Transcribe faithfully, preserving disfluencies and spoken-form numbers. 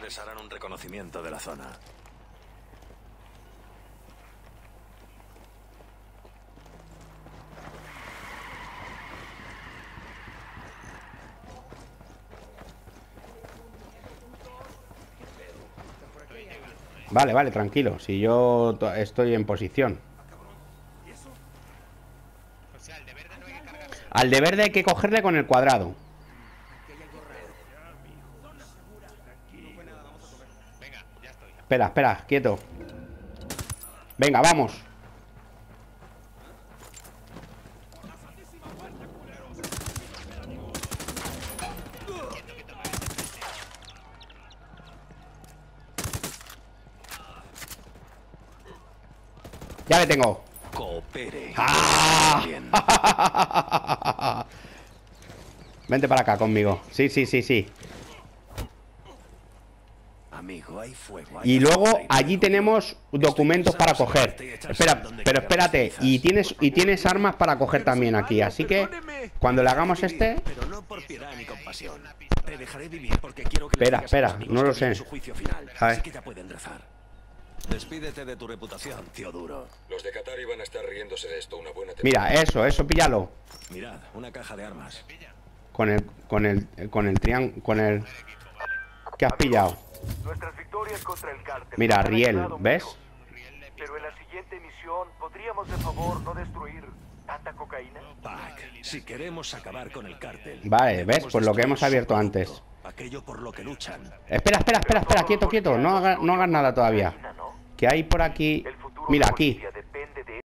les harán un reconocimiento de la zona. Vale, vale, tranquilo. Si yo estoy en posición. Al de verde hay que cogerle con el cuadrado. Espera, espera, quieto. Venga, vamos. Ya le tengo. Coopere. ¡Ah! Vente para acá conmigo. Sí, sí, sí, sí. Amigo, hay fuego. Hay Y luego fuego, allí tenemos documentos para coger. Espera, pero espérate. Y tienes, y tienes armas para coger también aquí. Así que cuando le hagamos este... Pero no por piedad ni compasión. Te dejaré vivir porque quiero que Espera, le digas a espera, tus amigos no lo que viene sé. su juicio final. A ver. Así que ya pueden rezar. Despídete de tu reputación, Teodoro. Los de Qatar iban a estar riéndose de esto una buena Mira, temporada. eso, eso, píllalo. Mirad, una caja de armas. Con el, con el, con el triángulo, con el... ¿Qué has pillado? Nuestras victorias contra el cártel Mira, nos han Riel, ayudado ¿ves? mucho. Pero en la siguiente misión, ¿podríamos de favor no destruir tanta cocaína? Pac, si queremos acabar con el cártel. Vale, ¿ves? debemos Pues lo que destruir hemos su abierto producto, antes. Aquello por lo que luchan. Espera, espera, espera, espera, quieto, quieto. No hagas, no hagas nada todavía. Que hay por aquí... El futuro Mira, de aquí. policía